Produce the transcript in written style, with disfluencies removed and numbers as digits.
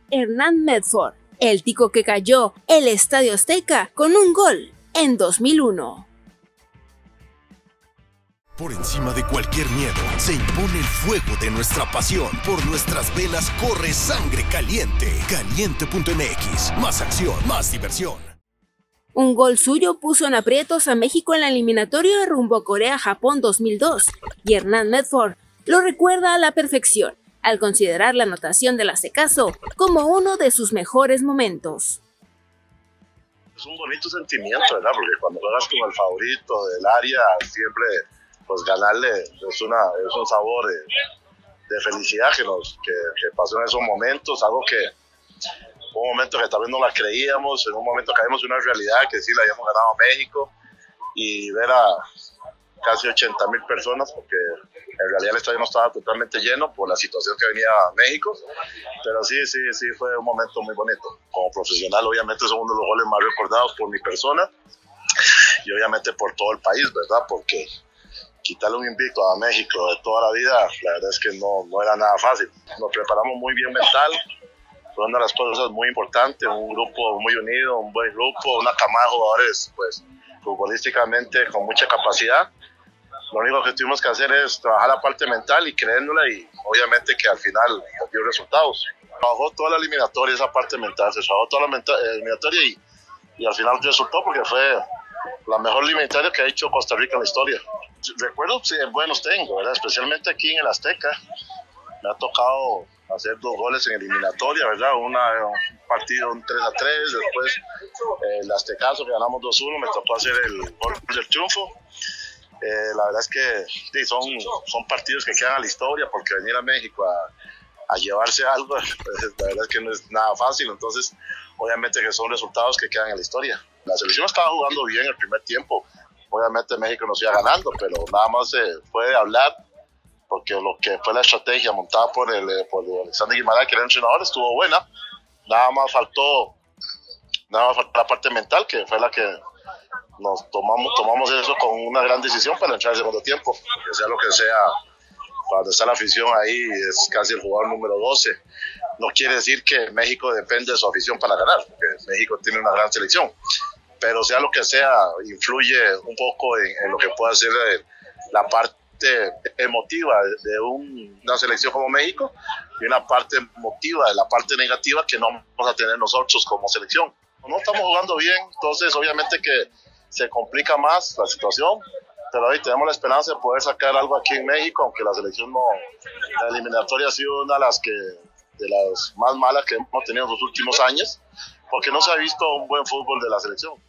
Hernán Medford, el tico que cayó el Estadio Azteca con un gol en 2001. Por encima de cualquier miedo, se impone el fuego de nuestra pasión. Por nuestras venas corre sangre caliente. Caliente.mx, más acción, más diversión. Un gol suyo puso en aprietos a México en la eliminatoria rumbo a Corea-Japón 2002, y Hernán Medford lo recuerda a la perfección, al considerar la anotación del Aztecaso como uno de sus mejores momentos. Es un bonito sentimiento, ¿verdad? Porque cuando juegas con el favorito del área, siempre pues ganarle es un sabor de felicidad que pasó en esos momentos, algo que un momento que tal vez no la creíamos, en un momento caímos en una realidad que sí la habíamos ganado a México, y ver a casi 80,000 personas, porque en realidad el estadio no estaba totalmente lleno por la situación que venía a México, pero sí fue un momento muy bonito. Como profesional, obviamente es uno de los goles más recordados por mi persona y obviamente por todo el país, ¿verdad? Porque quitarle un invicto a México de toda la vida, la verdad es que no era nada fácil. Nos preparamos muy bien mental, fue una de las cosas muy importantes, un grupo muy unido, un buen grupo, una camada de jugadores pues futbolísticamente con mucha capacidad. Lo único que tuvimos que hacer es trabajar la parte mental y creérnosla, y obviamente que al final dio resultados. Trabajó toda la eliminatoria, esa parte mental, se trabajó toda la eliminatoria y al final resultó, porque fue la mejor eliminatoria que ha hecho Costa Rica en la historia. Recuerdos buenos tengo, ¿verdad? Especialmente aquí en el Azteca. Me ha tocado hacer 2 goles en eliminatoria, ¿verdad? Un partido, un 3-3, después el Aztecaso que ganamos 2-1, me tocó hacer el gol del triunfo. La verdad es que sí, son partidos que quedan a la historia, porque venir a México a llevarse algo, pues, la verdad es que no es nada fácil. Entonces obviamente que son resultados que quedan en la historia. La selección estaba jugando bien el primer tiempo, obviamente México nos iba ganando, pero nada más se puede hablar, porque lo que fue la estrategia montada por Alexander Guimaraes, que era el entrenador, estuvo buena. Nada más faltó la parte mental, que fue la que nos tomamos eso con una gran decisión para entrar al segundo tiempo, que sea lo que sea. Cuando está la afición ahí, es casi el jugador número 12. No quiere decir que México depende de su afición para ganar, porque México tiene una gran selección, pero sea lo que sea, influye un poco en lo que puede ser la parte emotiva de una selección como México, y una parte emotiva de la parte negativa que no vamos a tener nosotros como selección. No estamos jugando bien, entonces obviamente que se complica más la situación, pero hoy tenemos la esperanza de poder sacar algo aquí en México, aunque la selección la eliminatoria ha sido una de las más malas que hemos tenido en los últimos años, porque no se ha visto un buen fútbol de la selección.